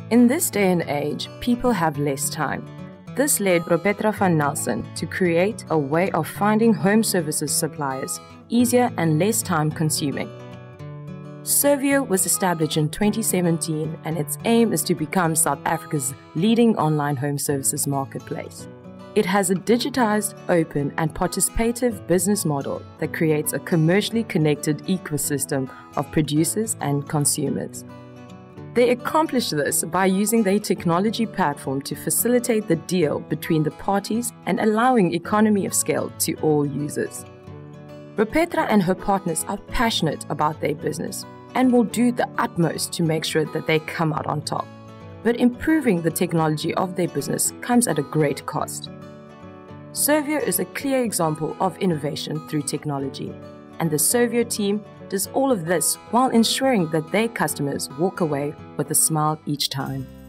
In this day and age, people have less time. This led Ropetra van Nelson to create a way of finding home services suppliers easier and less time-consuming. Servio was established in 2017 and its aim is to become South Africa's leading online home services marketplace. It has a digitized, open and participative business model that creates a commercially connected ecosystem of producers and consumers. They accomplish this by using their technology platform to facilitate the deal between the parties and allowing economy of scale to all users. Ropetra and her partners are passionate about their business and will do the utmost to make sure that they come out on top. But improving the technology of their business comes at a great cost. Servio is a clear example of innovation through technology, and the Servio team does all of this while ensuring that their customers walk away with a smile each time.